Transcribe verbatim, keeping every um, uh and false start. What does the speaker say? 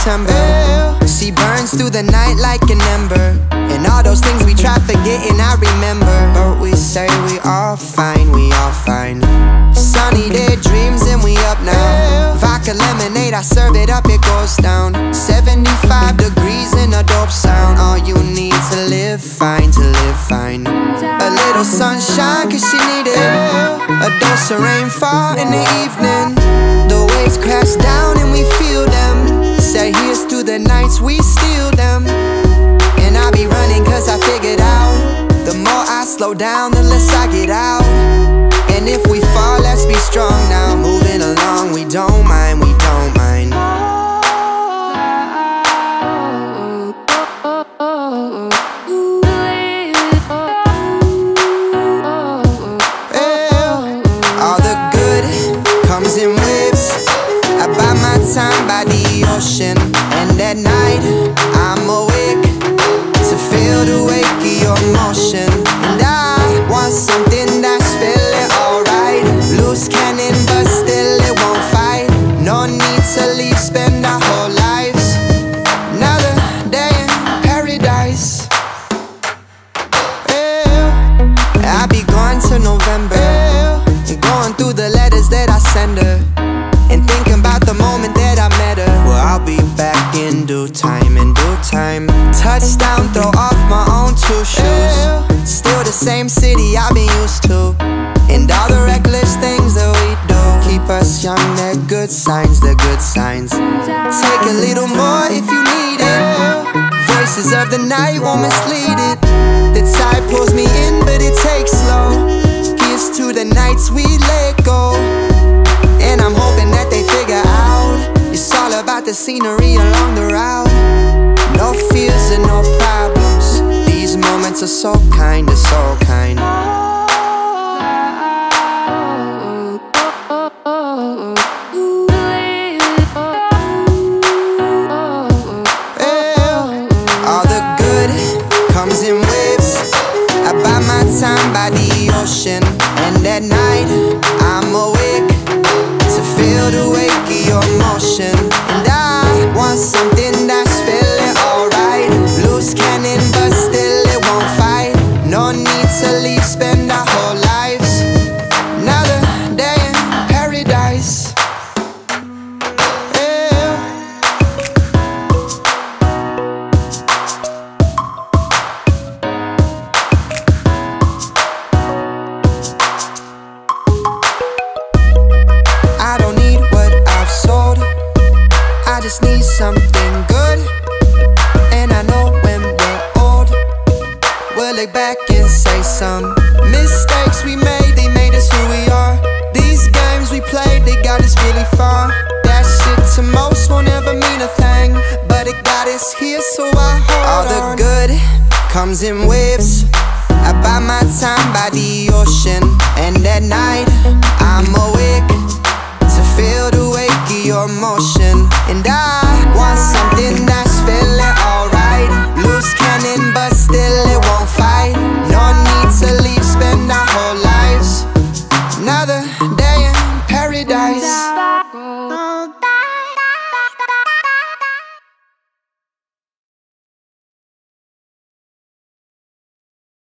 September. She burns through the night like an ember, and all those things we try forgetting I remember. But we say we all fine, we all fine. Sunny day dreams and we up now. Vodka lemonade, I serve it up, it goes down. Seventy-five degrees in a dope sound. All you need to live fine, to live fine. A little sunshine cause she need it. A dose of rainfall in the evening. The waves crash down and we feel them. Say here's to the nights we steal them. And I be running cause I figured out, the more I slow down, the less I get out. And if we fall, let's be strong now. Moving along, we don't mind, we don't mind. All the good comes in waves. I buy my time by the ocean, and at night I'm awake to feel the wake of your motion. And I want something that's feeling alright. Loose cannon but still it won't fight. No need to leave, spend our whole lives. Another day in paradise. Yeah. I be going to November, and going through the letters that I send her, and thinking about the moment that I met her. Well, I'll be back in due time, in due time. Touchdown, throw off my own two shoes. Still the same city I've been used to, and all the reckless things that we do keep us young, they're good signs, they're good signs. Take a little more if you need it. Voices of the night won't mislead it. The tide pulls me in but it takes slow. Here's to the nights we let go, and I'm hoping that they figure out it's all about the scenery along the route. No fears and no problems. These moments are so kind, they're so kind. All the good comes in waves. I buy my time by the ocean, and at night I'm awake to feel the wake of your motion. And I want something that's feeling alright. Loose cannon but still it won't fight. No need to leave, spend our whole lives. Another day in paradise. Yeah. I don't need what I've sold, I just need something good. And I know when we're old, we'll look back and say some mistakes we made, they made us who we are. These games we played, they got us really far. That shit to most won't ever mean a thing, but it got us here, so I hold on. All the good comes in waves. I buy my time by the ocean, and at night I'm awake to feel the wake of your motion. And I want something that's feeling alright. Loose cannon but still it won't fight.